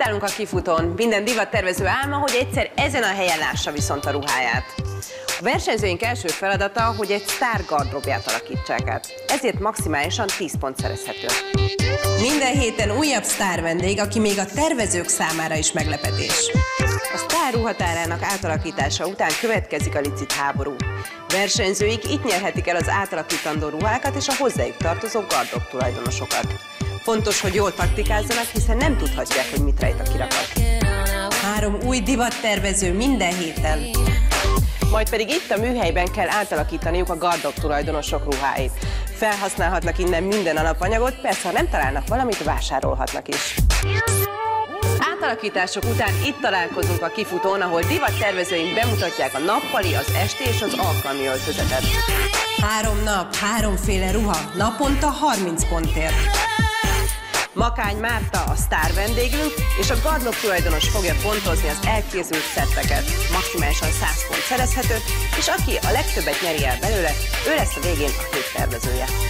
Sétálunk a kifutón. Minden divattervező álma, hogy egyszer ezen a helyen lássa viszont a ruháját. A versenyzőink első feladata, hogy egy sztár gardróbját alakítsák át. Ezért maximálisan 10 pont szerezhető. Minden héten újabb sztár vendég, aki még a tervezők számára is meglepetés. A sztár ruhatárának átalakítása után következik a licit háború. Versenyzőik itt nyerhetik el az átalakítandó ruhákat és a hozzájuk tartozó gardrób tulajdonosokat. Fontos, hogy jól taktikázzanak, hiszen nem tudhatják, hogy mit rejt a kirakat. 3 új divattervező minden héten. Majd pedig itt a műhelyben kell átalakítaniuk a gardrób tulajdonosok ruháit. Felhasználhatnak innen minden alapanyagot, persze ha nem találnak valamit, vásárolhatnak is. Átalakítások után itt találkozunk a kifutón, ahol divattervezőink bemutatják a nappali, az esti és az alkalmi öltözetet. 3 nap, 3 féle ruha, naponta 30 pontért. Makány Márta a sztár vendégünk, és a gardrób tulajdonos fogja pontozni az elkészült szetteket. Maximálisan 100 pont szerezhető, és aki a legtöbbet nyeri el belőle, ő lesz a végén a hét tervezője.